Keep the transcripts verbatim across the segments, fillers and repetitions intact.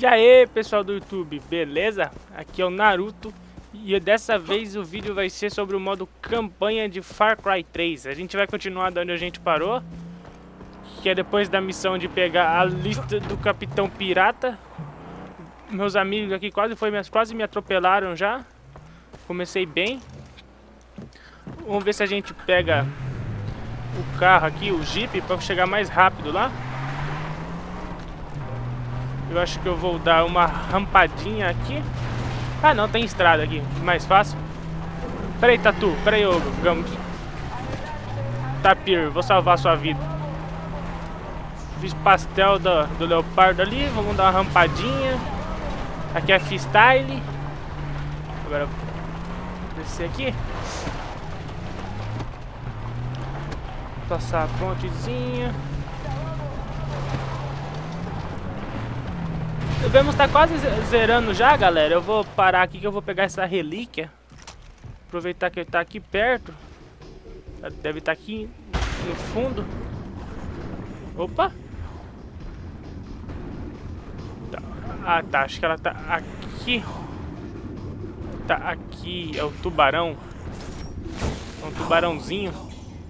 E aí pessoal do YouTube, beleza? Aqui é o Naruto e dessa vez o vídeo vai ser sobre o modo campanha de Far Cry três. A gente vai continuar de onde a gente parou, que é depois da missão de pegar a lista do Capitão Pirata. Meus amigos aqui quase, foi, quase me atropelaram já. Comecei bem. Vamos ver se a gente pega o carro aqui, o Jeep, para chegar mais rápido lá. Eu acho que eu vou dar uma rampadinha aqui. Ah não, tem estrada aqui, mais fácil. Peraí, Tatu, peraí, ô Gamos. Tapir, vou salvar a sua vida. Fiz pastel do, do leopardo ali, vamos dar uma rampadinha. Aqui é freestyle. Agora vou descer aqui. Passar a pontezinha. Devemos estar quase zerando já, galera. Eu vou parar aqui que eu vou pegar essa relíquia. Aproveitar que ele está aqui perto. Deve estar aqui no fundo. Opa! Tá. Ah, tá. Acho que ela tá aqui. Tá aqui. É o tubarão. É um tubarãozinho.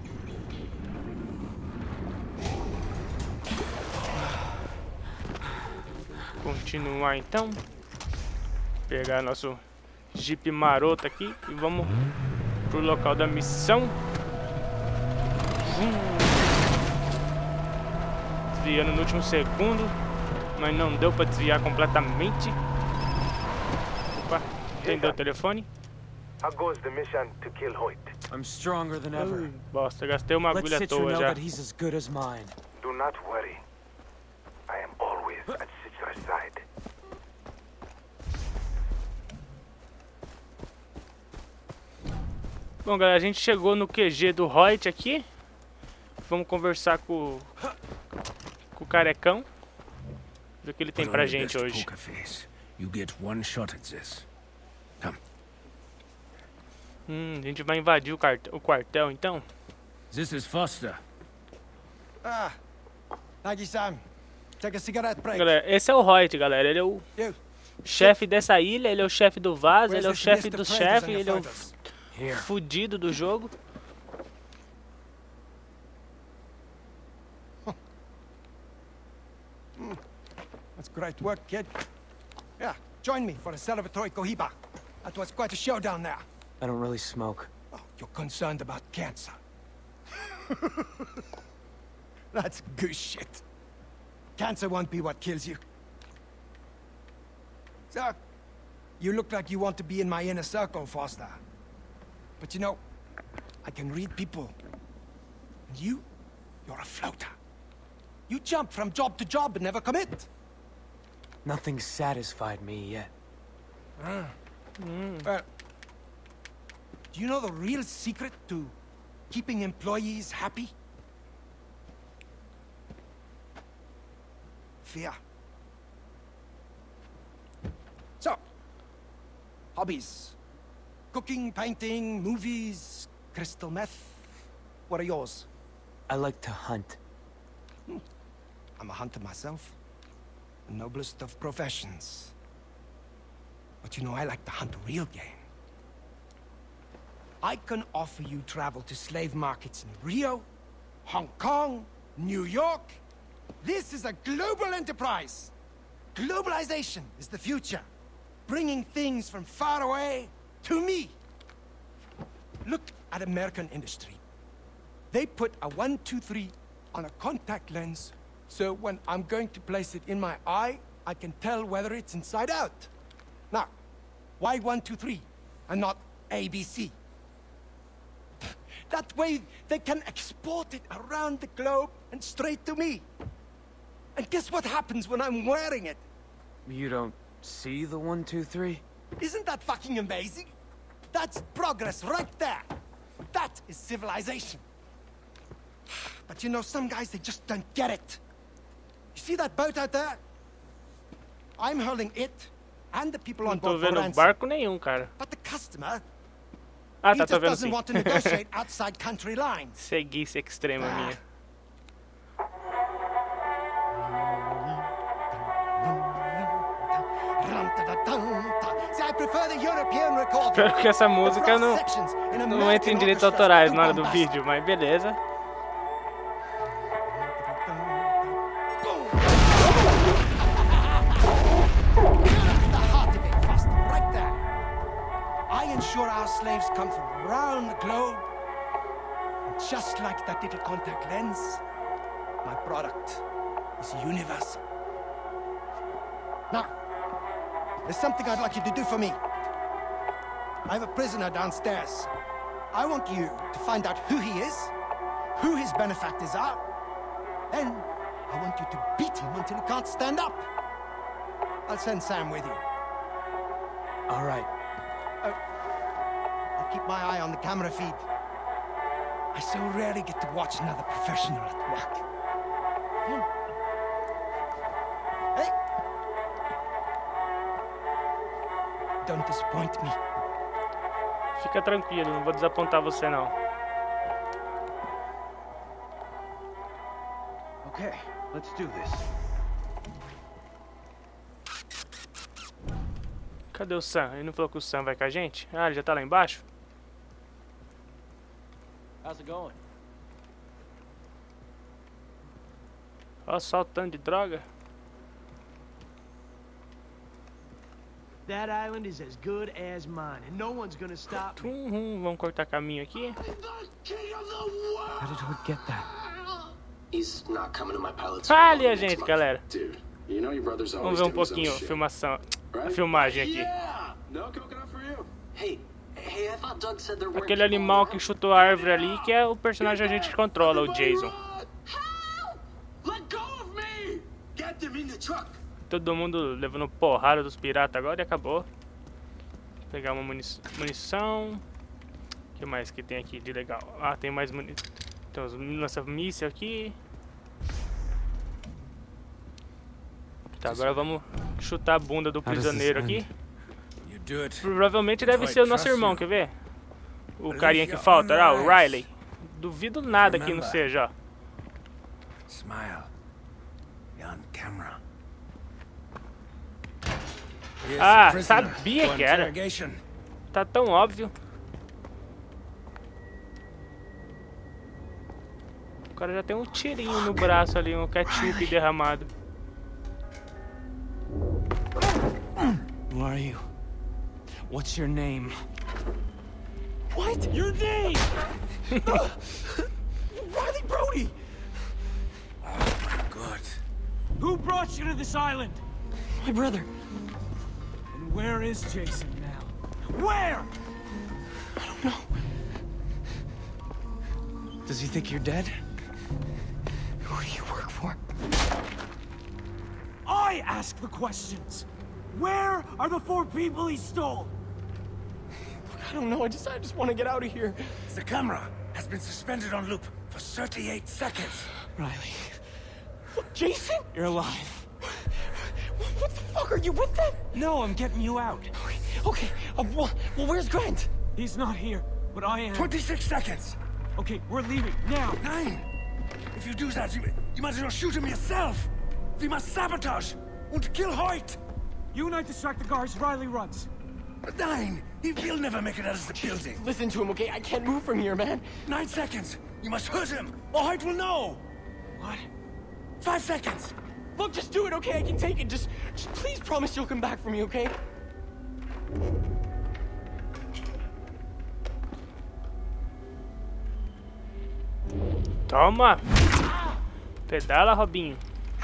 Continuar então. Pegar nosso Jeep maroto aqui e vamos pro local da missão. Hum. Desviando no último segundo, mas não deu para desviar completamente. Opa, entendeu o telefone? How goes the mission to kill Hoyt? I'm stronger than ever. Ui, bosta, gastei uma agulha à toa já. He's as good as mine. Do not worry. I am always at Citra's side. Bom, galera, a gente chegou no Q G do Hoyt aqui. Vamos conversar com, com o carecão. Ver o que ele tem pra gente hoje. Hum, a gente vai invadir o, o quartel então. This is Foster. Ah, Nagi-san, take a cigarette break. Galera, esse é o Hoyt, galera. Ele é o You, chefe dessa ilha, ele é o chefe do Vaz, ele é o where's the chefe list do of traitors chefe, on your ele é o photos? Here. fudido do jogo. That's great work, kid. Yeah, join me for a celebratory cohiba. That was quite a show down there. I don't really smoke. Oh, you're concerned about cancer. That's goose shit. Cancer won't be what kills you. So, you look like you want to be in my inner circle, Foster. But you know, I can read people. And you, you're a floater. You jump from job to job and never commit. Nothing's satisfied me yet. Ah. Mm. Well, do you know the real secret to keeping employees happy? Fear. So, hobbies. Cooking, painting, movies, crystal meth. What are yours? I like to hunt. Hmm. I'm a hunter myself. The noblest of professions. But you know, I like to hunt real game. I can offer you travel to slave markets in Rio, Hong Kong, New York. This is a global enterprise. Globalization is the future. Bringing things from far away to me. Look at American industry. They put a one, two, three on a contact lens, so when I'm going to place it in my eye, I can tell whether it's inside out. Now, why one, two, three, and not A, B, C? That way, they can export it around the globe and straight to me. And guess what happens when I'm wearing it? You don't see the one, two, three? Isn't that fucking amazing? That's progress right there. That is civilization. But you know, some guys, they just don't get it. You see that boat out there? I'm holding it and the people on Não tô board for vendo ransom. barco nenhum, cara. But the customer, Ah, he tá, tô just vendo doesn't sim. want to negotiate outside country lines. Seguice extrema minha. prefer the European recording. Espero que essa música não, Sections in não American entre em direitos orchestras autorais do na hora do bombast. vídeo, mas beleza. That's the heart of it, Foster, right there. I ensure our slaves come from around the globe. Just like that little contact lens, my product is universal. Now, there's something I'd like you to do for me. I have a prisoner downstairs. I want you to find out who he is, who his benefactors are. Then, I want you to beat him until he can't stand up. I'll send Sam with you. All right. I'll keep my eye on the camera feed. I so rarely get to watch another professional at work. Hmm. Hey! Don't disappoint me. Fica tranquilo, não vou desapontar você não. Okay, let's do this. Cadê o Sam? Ele não falou que o Sam vai com a gente? Ah, ele já tá lá embaixo? How's it going? Ó, só o tanto de droga. That island is as good as mine, and no one's gonna stop me. Uhum, vamos cortar caminho aqui. How did Hood get that? He's not coming to my pilot's Fale school a next gente, month. galera. Dude, you know your brother's Vamos always ver um doing his own pouquinho a shit, filmação, a right? filmagem aqui. Yeah. No coconut for you. Hey, hey, I thought Doug said there weren't Aquele people animal around. que chutou a árvore ali, que é o personagem que a gente controla, o Jason. Help! Let go of me! Get them in the truck. Todo mundo levando porrada dos piratas agora e acabou. Vou pegar uma munic munição. O que mais que tem aqui de legal? Ah, tem mais munição. Tem os lança-míssil aqui. Tá, agora vamos chutar a bunda do prisioneiro aqui. You do it. Provavelmente deve ser o nosso irmão, quer ver? O carinha que falta, ah, o Riley. Duvido nada que não seja, ó. Smile. You're on camera. Ah, sabia que era. Interrogation. Tá tão óbvio. O cara já tem um tirinho no braço ali, um ketchup derramado. Who are you? What's your name? What? Your name? Riley Brody! Good. Who brought you to this island? My brother. And where is Jason now? Where? I don't know. Does he think you're dead? Who do you work for? I ask the questions. Where are the four people he stole? I don't know. I just, I just want to get out of here. The camera has been suspended on loop for thirty-eight seconds. Riley. Jason? You're alive. What the fuck? Are you with them? No, I'm getting you out. Okay, okay. Uh, well, well, where's Grant? He's not here, but I am. twenty-six seconds. Okay, we're leaving now. Nine. If you do that, you, you might as well shoot him yourself. We must sabotage and kill Hoyt. You and I distract the guards. Riley runs. Nine. He will never make it out of the building. Listen to him, okay? I can't move from here, man. Nine seconds. You must hurt him, or Hoyt will know. What? Five seconds. Look, just do it, okay? I can take it. Just, just please promise you'll come back for me, okay? Toma! Pedala, Robinho.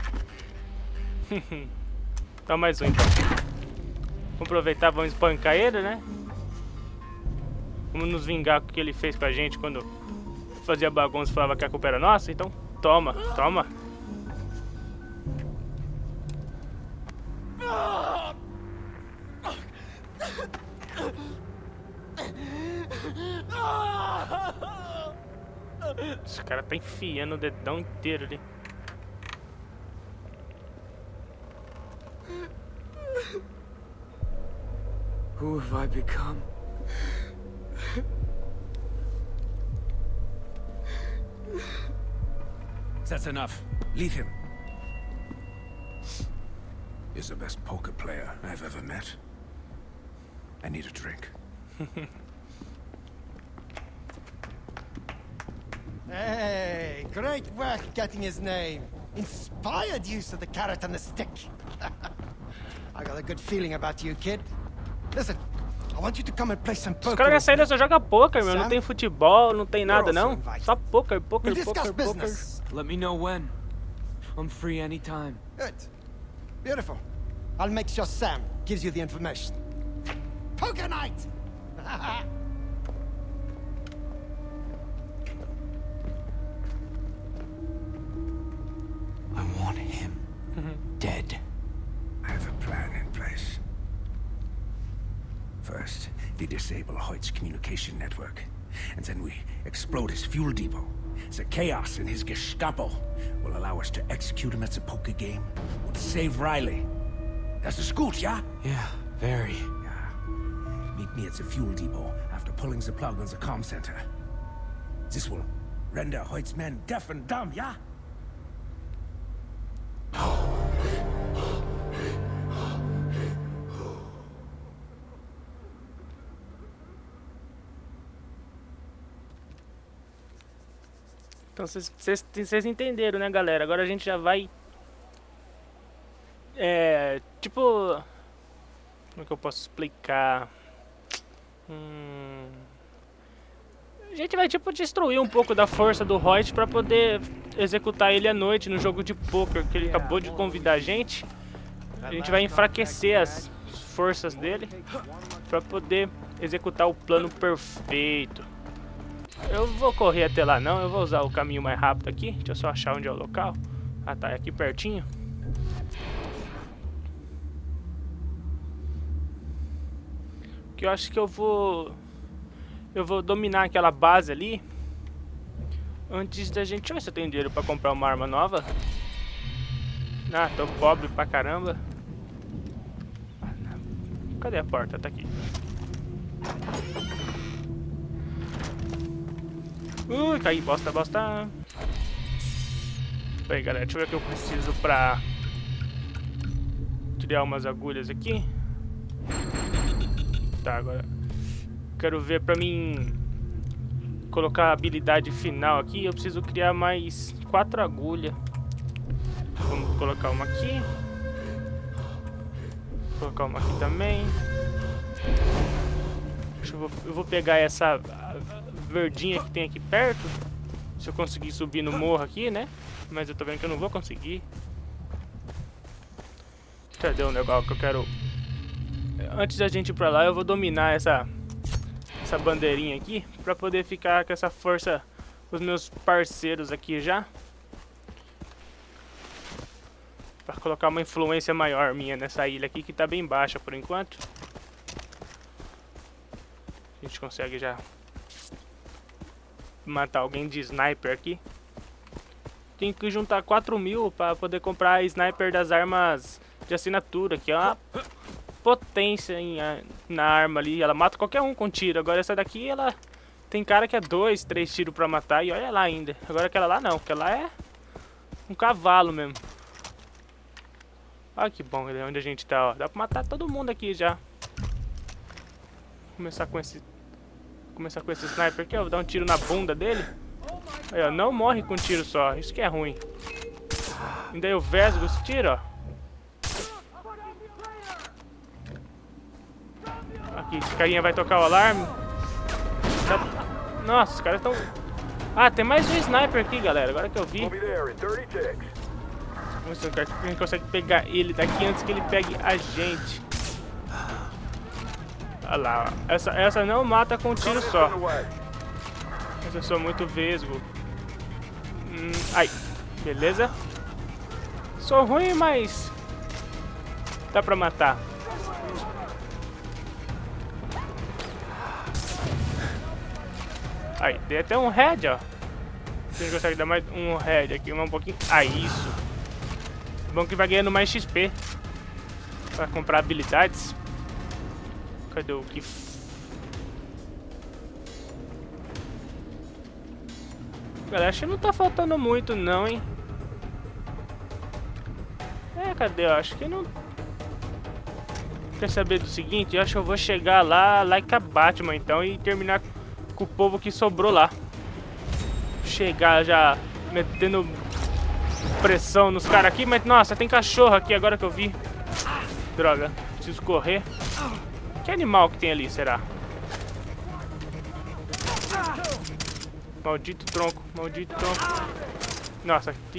Toma mais um então. Vamos aproveitar, vamos espancar ele, né? Vamos nos vingar com o que ele fez com a gente quando fazia bagunça e falava que a culpa era nossa. Então, toma, toma. Esse cara tá enfiando o dedão inteiro ali. Who have I become? That's enough. Leave him. He's the best poker player I've ever met. I need a drink. Hey, great work getting his name. Inspired use of the carrot and the stick. I got a good feeling about you, kid. Listen, I want you to come and play some Os poker. caras with saíram me. só joga poker, meu. Não tem futebol, não tem nada, You're also não. invited. Só poker, poker, We'll discuss poker, poker. business. Let me know when. I'm free anytime. Good. Beautiful. I'll make sure Sam gives you the information. Poker night! I want him dead. I have a plan in place. First, we disable Hoyt's communication network, and then we explode his fuel depot. The chaos in his Gestapo will allow us to execute him at the poker game and save Riley. That's the scoot, yeah? Yeah, very. Yeah. Meet me at the fuel depot after pulling the plug on the comm center. This will render Hoyt's men deaf and dumb, yeah? Então vocês entenderam, né, galera? Agora a gente já vai... É... Tipo... Como é que eu posso explicar? Hum... A gente vai, tipo, destruir um pouco da força do Hoyt pra poder executar ele à noite no jogo de poker que ele acabou de convidar a gente. A gente vai enfraquecer as forças dele pra poder executar o plano perfeito. Eu vou correr até lá não, eu vou usar o caminho mais rápido aqui. Deixa eu só achar onde é o local. Ah tá, é aqui pertinho. Que eu acho que eu vou... Eu vou dominar aquela base ali antes da gente... Deixa eu ver se eu tenho dinheiro pra comprar uma arma nova. Ah, tô pobre pra caramba. Cadê a porta? Tá aqui. Ui, caí, bosta, bosta. Peraí, galera, deixa eu ver o que eu preciso pra tirar umas agulhas aqui. Tá, agora quero ver pra mim colocar a habilidade final aqui. Eu preciso criar mais quatro agulhas. Vamos colocar uma aqui. Vou colocar uma aqui também. Deixa eu, vou, eu vou pegar essa verdinha que tem aqui perto. Se eu conseguir subir no morro aqui, né? Mas eu tô vendo que eu não vou conseguir. Cadê o negócio que eu quero? Antes da gente ir pra lá, eu vou dominar essa essa bandeirinha aqui pra poder ficar com essa força com os meus parceiros aqui já. Pra colocar uma influência maior minha nessa ilha aqui que tá bem baixa por enquanto. A gente consegue já matar alguém de sniper aqui. Tem que juntar quatro mil pra poder comprar a sniper das armas de assinatura, que é uma potência em, na arma ali. Ela mata qualquer um com tiro. Agora essa daqui, ela tem cara que é dois, três tiros pra matar. E olha lá ainda. Agora aquela lá não, aquela é um cavalo mesmo. Olha que bom onde a gente tá, ó. Dá pra matar todo mundo aqui já. Começar com esse Começar com esse sniper aqui, ó. Vou dar um tiro na bunda dele. Aí, ó, não morre com um tiro só. Isso que é ruim. Ainda eu vesgo esse tiro, ó. Aqui, esse carinha vai tocar o alarme. Tá... Nossa, os caras estão... Ah, tem mais um sniper aqui, galera. Agora que eu vi. Vamos ver se a gente consegue pegar ele daqui antes que ele pegue a gente. Olha lá, ó. Essa, essa não mata com um tiro só. Mas eu sou muito vesgo. Hum, ai, beleza. Sou ruim, mas dá pra matar. Aí, dei até um head, ó. A gente consegue dar mais um head aqui, um pouquinho. Ah, isso. Bom que vai ganhando mais X P pra comprar habilidades. Cadê o que? Galera, acho que não tá faltando muito não, hein? É, cadê? Eu acho que não... Quer saber do seguinte? Eu acho que eu vou chegar lá, like a Batman então, e terminar com o povo que sobrou lá. Chegar já metendo pressão nos caras aqui, mas nossa, tem cachorro aqui agora que eu vi. Droga, preciso correr. Que animal que tem ali, será? Maldito tronco, maldito tronco. Nossa, que...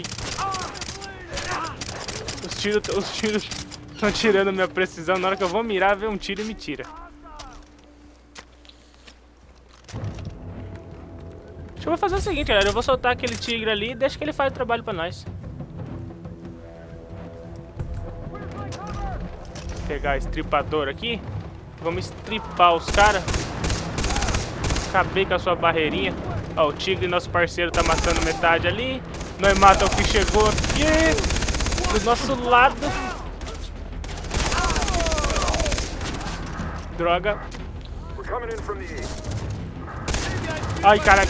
Os tiros, os tiros estão tirando minha precisão. Na hora que eu vou mirar, vem um tiro e me tira. Acho que eu vou fazer o seguinte, galera. Eu vou soltar aquele tigre ali e deixa que ele faz o trabalho pra nós. Vou pegar estripador aqui. Vamos estripar os caras. Acabei com a sua barreirinha. Ó, o tigre, nosso parceiro, tá matando metade ali. Nós matamos o que chegou aqui. Do nosso lado. Droga. Ai, caraca.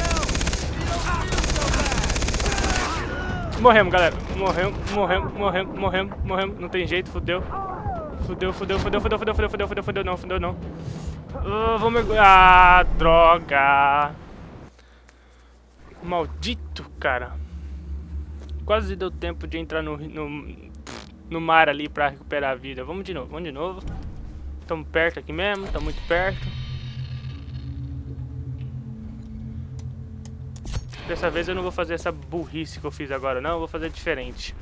Morremos, galera. Morremos, morremos, morremos, morremos, morremos. Não tem jeito, fudeu. Fudeu, fudeu, fudeu, fudeu, fudeu, fudeu, fudeu, fudeu, fudeu, não, fudeu não. Uh, vou mergulhar. Ah, droga. Maldito, cara. Quase deu tempo de entrar no, no, no mar ali pra recuperar a vida. Vamos de novo, vamos de novo. Estamos perto aqui mesmo, tá muito perto. Dessa vez eu não vou fazer essa burrice que eu fiz agora, não. Eu vou fazer diferente.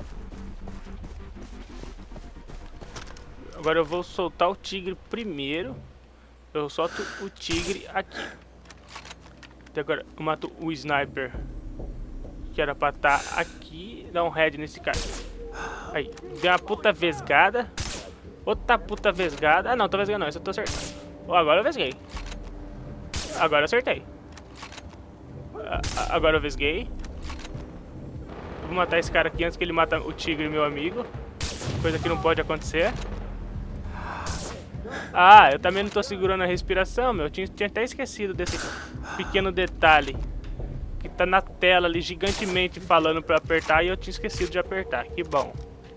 Agora eu vou soltar o tigre primeiro. Eu solto o tigre aqui. E agora eu mato o sniper, que era pra estar aqui. Dá um head nesse cara. Aí, deu uma puta vesgada. Outra puta vesgada. Ah não, tô vesgando não, isso eu tô acertando. Oh, agora eu vesguei. Agora eu acertei. Agora eu vesguei. Vou matar esse cara aqui antes que ele mata o tigre, meu amigo. Coisa que não pode acontecer. Ah, eu também não tô segurando a respiração, meu. Eu tinha, tinha até esquecido desse pequeno detalhe que tá na tela ali gigantemente falando pra apertar e eu tinha esquecido de apertar. Que bom.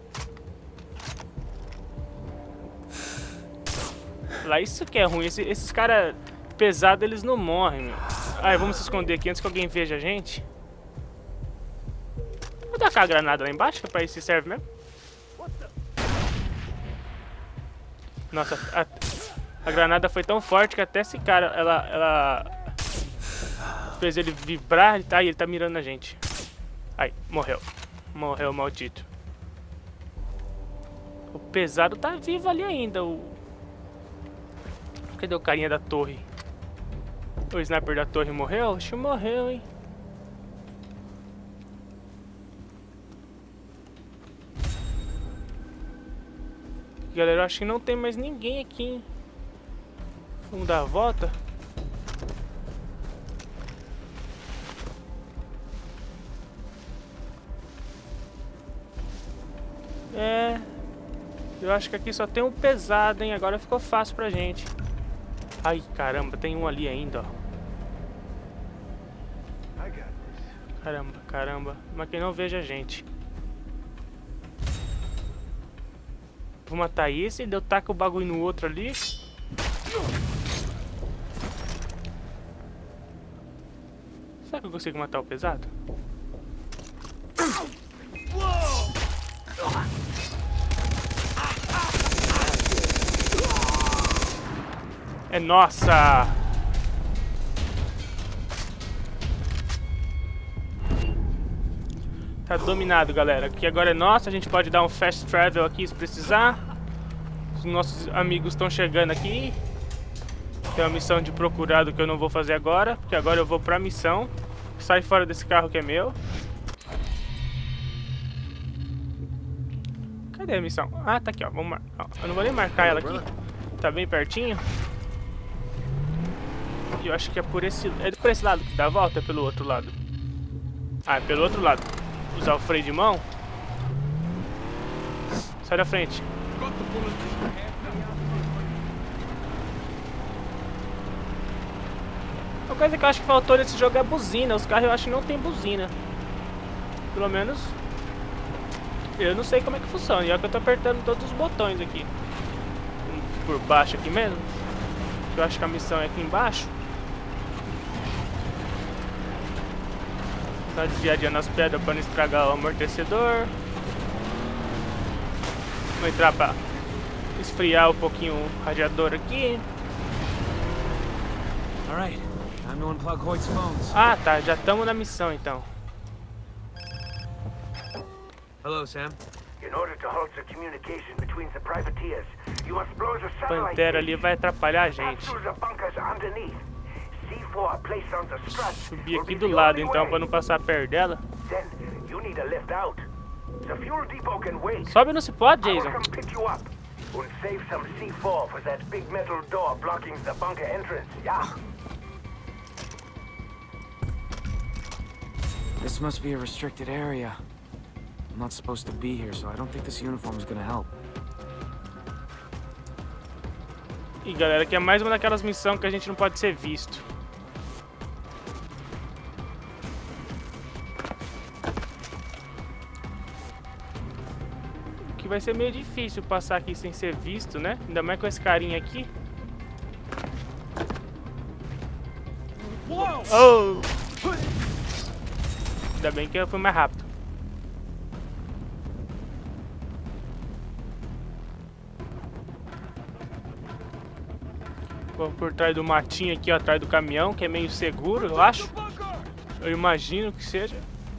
Lá, isso que é ruim. Esse, esses caras pesados, eles não morrem, meu. Ai, vamos se esconder aqui antes que alguém veja a gente. Vou tacar a granada lá embaixo, que é pra isso que serve mesmo. Nossa, a, a granada foi tão forte que até esse cara, ela, ela fez ele vibrar e tá, e ele tá mirando na gente. Ai, morreu. Morreu, maldito. O pesado tá vivo ali ainda. O... Cadê o carinha da torre? O sniper da torre morreu? Acho que morreu, hein? Galera, eu acho que não tem mais ninguém aqui, hein? Vamos dar a volta. É... Eu acho que aqui só tem um pesado, hein? Agora ficou fácil pra gente. Ai, caramba, tem um ali ainda, ó. Caramba, caramba. Mas quem não veja a gente. Vou matar esse, e eu taco o bagulho no outro ali. Será que eu consigo matar o pesado? É nossa! Tá dominado, galera. Aqui agora é nosso. A gente pode dar um fast travel aqui se precisar. Os nossos amigos estão chegando aqui. Tem uma missão de procurado que eu não vou fazer agora, porque agora eu vou pra missão. Sai fora desse carro que é meu. Cadê a missão? Ah, tá aqui, ó. Vamos mar... Eu não vou nem marcar ela aqui. Tá bem pertinho. E eu acho que é por esse... É por esse lado que dá a volta ou é pelo outro lado? Ah, é pelo outro lado. Usar o freio de mão. Sai da frente. Uma coisa que eu acho que faltou nesse jogo é a buzina. Os carros eu acho que não tem buzina. Pelo menos eu não sei como é que funciona. E é que eu tô apertando todos os botões aqui. por baixo aqui mesmo. Eu acho que a missão é aqui embaixo. Tá desviadinho nas pedras para não estragar o amortecedor. Vou entrar para esfriar um pouquinho o radiador aqui. Alright, time to unplug Hoyt's phones. Ah, tá. Já estamos na missão, então. Hello, Sam. In order to halt the communication between the privateers, you must blow the satellite Pantera ali vai atrapalhar a gente. through the bunkers underneath. C four placed on the strut. Subir aqui do lado, então, para não passar perto dela. Then you need a lift out. The fuel depot can wait. Sobe no cipó, I will Jason. come pick you up and save some C four for that big metal door blocking the bunker entrance. Yeah. This must be a restricted area. I'm not supposed to be here, so I don't think this uniform is gonna help. E galera, aqui é mais uma daquelas missões que a gente não pode ser visto. Que vai ser meio difícil passar aqui sem ser visto, né? Ainda mais com esse carinha aqui. Oh! Ainda bem que eu fui mais rápido. Vou por trás do matinho aqui, ó, atrás do caminhão, que é meio seguro, eu acho. Eu imagino que seja.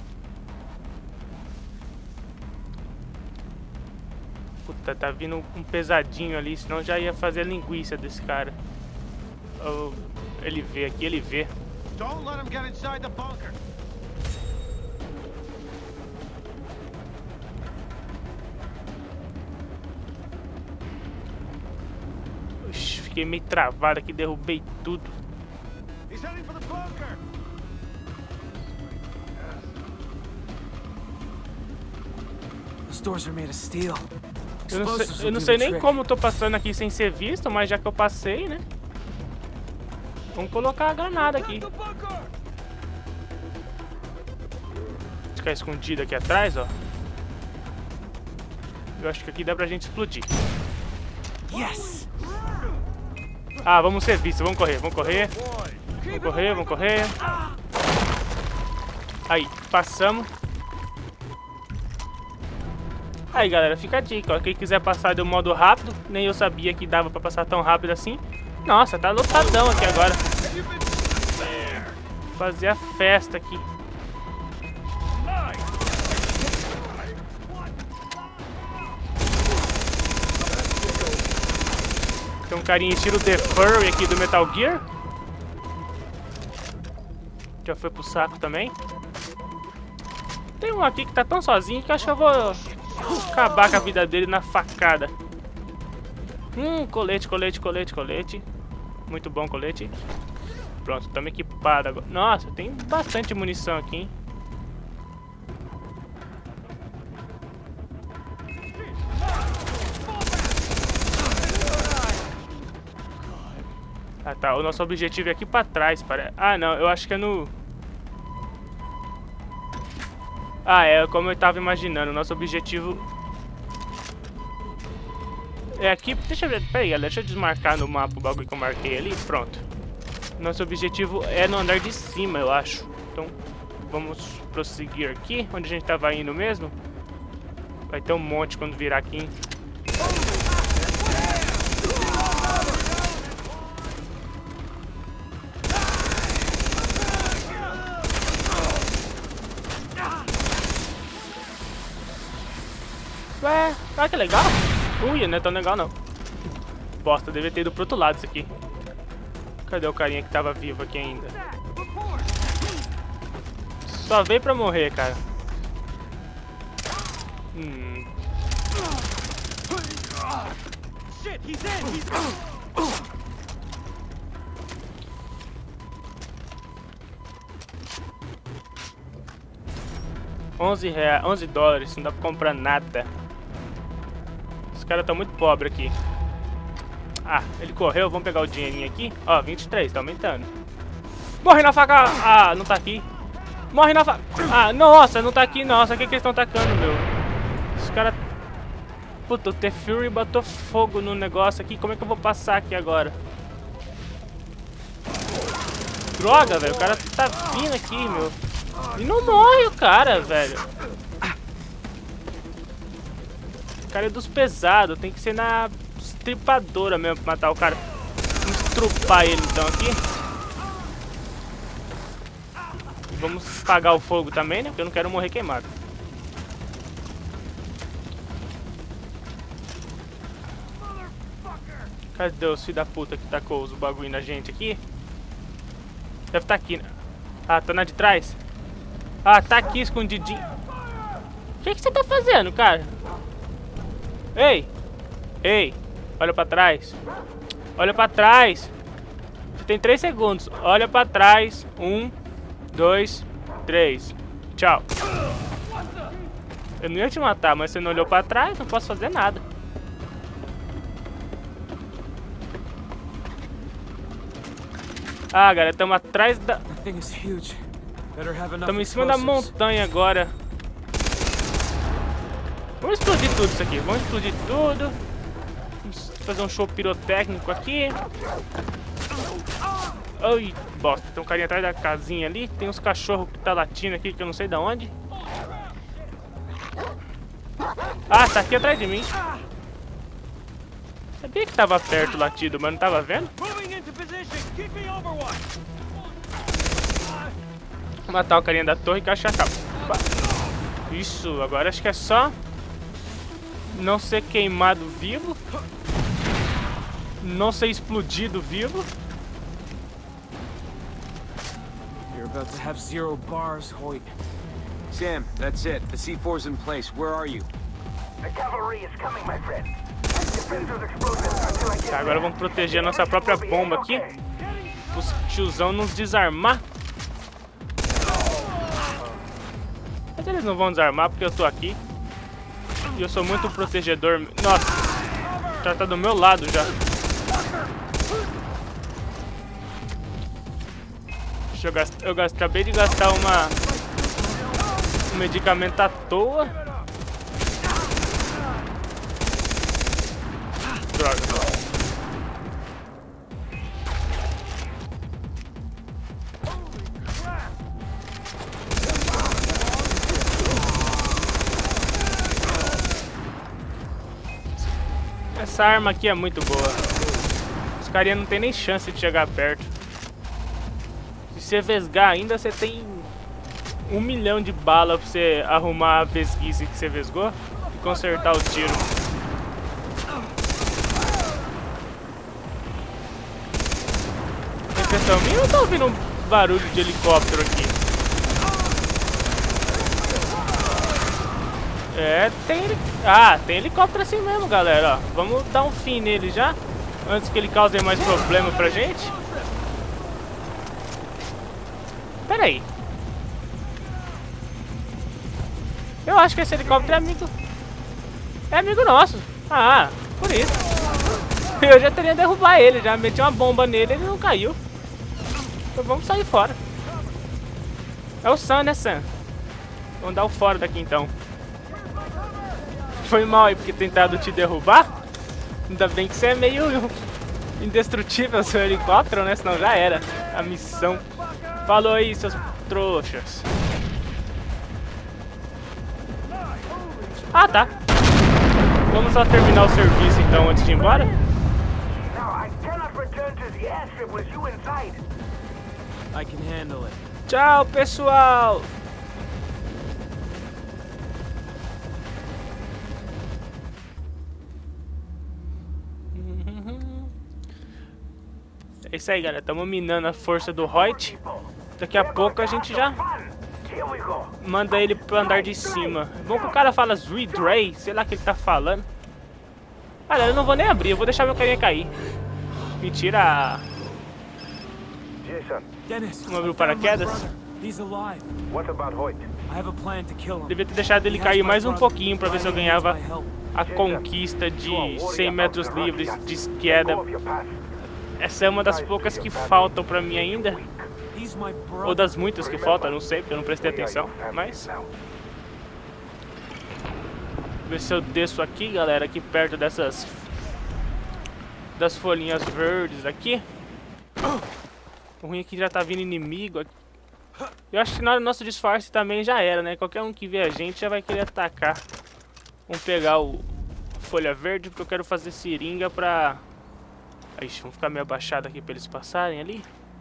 Puta, tá vindo um pesadinho ali, senão já ia fazer a linguiça desse cara. Oh, ele vê aqui, ele vê. Don't let him get inside the bunker. Oxi, fiquei meio travado aqui, derrubei tudo. He's heading for the bunker. Those doors are made of steel. Eu não sei, eu não sei nem como eu tô passando aqui sem ser visto, mas já que eu passei, né? Vamos colocar a granada aqui. Ficar escondido aqui atrás, ó. Eu acho que aqui dá pra gente explodir. Yes. Ah, vamos ser vistos, vamos correr, vamos correr. Vamos correr, vamos correr. Aí, passamos. Aí galera, fica a dica, ó. Quem quiser passar do modo rápido, nem eu sabia que dava pra passar tão rápido assim. Nossa, tá lotadão aqui agora. Vou fazer a festa aqui. Tem um carinha estilo The Furry aqui do Metal Gear. Já foi pro saco também. Tem um aqui que tá tão sozinho que acho que eu vou acabar com a vida dele na facada. Hum, colete, colete, colete, colete. Muito bom colete. Pronto, estamos equipados agora. Nossa, tem bastante munição aqui, hein? Ah tá, o nosso objetivo é aqui pra trás, parece. Ah não, eu acho que é no... Ah, é como eu tava imaginando, o nosso objetivo... É aqui, deixa eu ver, peraí galera, deixa eu desmarcar no mapa o bagulho que eu marquei ali, pronto. Nosso objetivo é no andar de cima, eu acho. Então, vamos prosseguir aqui, onde a gente tava indo mesmo. Vai ter um monte quando virar aqui, hein? Ué, ah, que legal. Ui, não é tão legal não. Bosta, devia ter ido pro outro lado isso aqui. Cadê o carinha que tava vivo aqui ainda? Só veio pra morrer, cara. Hum. onze reais, onze dólares, não dá pra comprar nada. Os caras estão muito pobres aqui. Ah, ele correu, vamos pegar o dinheirinho aqui. Ó, vinte e três, tá aumentando. Morre na faca! Ah, não tá aqui. Morre na faca! Ah, nossa, não tá aqui, nossa. O que que eles estão tacando, meu? Os caras... Puta, o T-Fury botou fogo no negócio aqui. Como é que eu vou passar aqui agora? Droga, velho. O cara tá vindo aqui, meu. E não morre o cara, velho. O cara é dos pesados. Tem que ser na estripadora mesmo pra matar o cara. Vamos estrupar ele então aqui. E vamos apagar o fogo também, né? Porque eu não quero morrer queimado. Cadê os filhos da puta que tacou os bagulho na gente aqui? Deve estar aqui, né? Ah, tá na de trás? Ah, tá aqui escondidinho. O que que você tá fazendo, cara? Ei! Ei! Olha pra trás. Olha pra trás. Você tem três segundos. Olha pra trás. Um, dois, três. Tchau. Eu não ia te matar, mas você não olhou pra trás, não posso fazer nada. Ah, galera, estamos atrás da... Estamos em cima da montanha agora. Vamos explodir tudo isso aqui. Vamos explodir tudo. Vamos fazer um show pirotécnico aqui. Ai, bosta. Tem um carinha atrás da casinha ali. Tem uns cachorros que tá latindo aqui que eu não sei de onde. Ah, tá aqui atrás de mim. Sabia que tava perto o latido, mas não tava vendo. Vou matar o carinha da torre que eu acho que acaba. Isso, agora acho que é só não ser queimado vivo. Não ser explodido vivo. You're about to have zero bars, Hoyt. Sam, that's it. The C four's in place. Where are you? The cavalry is coming, my friend. Defend those explosives until I get Tá, agora vamos proteger a nossa própria bomba aqui. Os tiozão nos desarmar. Mas eles não vão desarmar porque eu tô aqui. E eu sou muito protegedor. Nossa, já tá do meu lado já. Deixa eu gastar, eu gast, acabei de gastar uma um medicamento à toa. Droga. Essa arma aqui é muito boa. Os carinha não tem nem chance de chegar perto. Se você vesgar ainda, você tem um milhão de bala pra você arrumar a vesguice que você vesgou e consertar o tiro. Tem impressão minha, eu tô ouvindo um barulho de helicóptero aqui. É, tem... Ah, tem helicóptero assim mesmo, galera. Ó, vamos dar um fim nele já, antes que ele cause mais problema pra gente. Pera aí. Eu acho que esse helicóptero é amigo... É amigo nosso. Ah, por isso. Eu já teria derrubar ele, já meti uma bomba nele e ele não caiu. Então vamos sair fora. É o Sam, né, Sam? Vamos dar o fora daqui então. Foi mal aí porque tentado te derrubar. Ainda bem que você é meio indestrutível, seu helicóptero, né? Senão já era a missão. Falou aí, seus trouxas. Ah, tá. Vamos só terminar o serviço então antes de ir embora. I can handle it. Tchau, pessoal. É isso aí, galera. Estamos minando a força do Hoyt. Daqui a pouco a gente já manda ele pro andar de cima. Bom que o cara fala Zui Dre, sei lá o que ele tá falando. Galera, eu não vou nem abrir, eu vou deixar meu carinha cair. Mentira. Dennis, Vamos abrir o paraquedas. he's alive. What about Hoyt? I have a plan to kill him. Devia ter deixado ele cair mais um pouquinho pra ver se eu ganhava a conquista de cem metros livres de queda. Essa é uma das poucas que faltam pra mim ainda. He's my brother. Ou das muitas que faltam, não sei, porque eu não prestei atenção. Mas Ver se eu desço aqui, galera, aqui perto dessas das folhinhas verdes aqui. O ruim é que já tá vindo inimigo aqui. Eu acho que no nosso disfarce também já era, né? Qualquer um que vê a gente já vai querer atacar. Vamos pegar o folha verde, porque eu quero fazer seringa pra... Ixi, vamos ficar meio abaixado aqui pra eles passarem ali.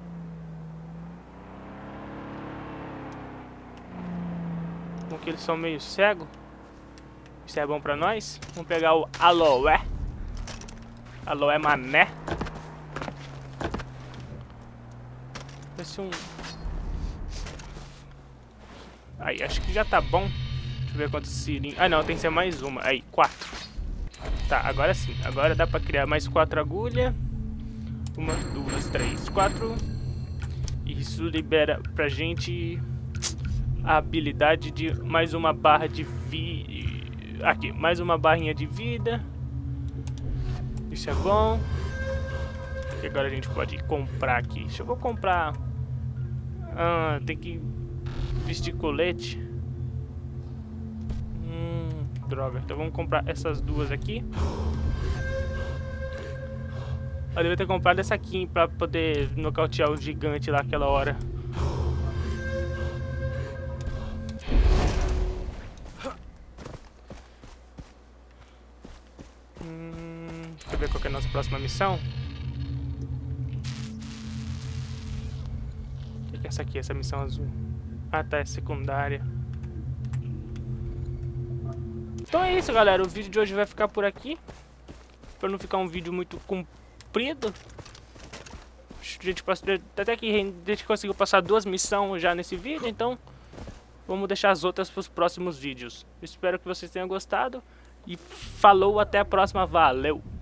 Como que eles são meio cegos. Isso é bom pra nós. Vamos pegar o aloé. Aloé mané. Vai ser um... Aí, acho que já tá bom. Deixa eu ver quantos seringas... Ah, não, tem que ser mais uma. Aí, quatro. Tá, agora sim. Agora dá pra criar mais quatro agulhas. Uma, duas, três, quatro. Isso libera pra gente a habilidade de mais uma barra de vida. Aqui, mais uma barrinha de vida. Isso é bom. E agora a gente pode comprar aqui. Deixa eu vou comprar. Ah, tem que vestir colete. Hum, droga. Então vamos comprar essas duas aqui. Eu devia ter comprado essa aqui pra poder nocautear o gigante lá aquela hora. Hum, deixa eu ver qual que é a nossa próxima missão. O que é essa aqui, essa missão azul? Ah, tá, é secundária. Então é isso, galera. O vídeo de hoje vai ficar por aqui. Pra não ficar um vídeo muito comprido. A gente passou, até que a gente conseguiu passar duas missões já nesse vídeo. Então vamos deixar as outras para os próximos vídeos. Espero que vocês tenham gostado. E falou, até a próxima. Valeu!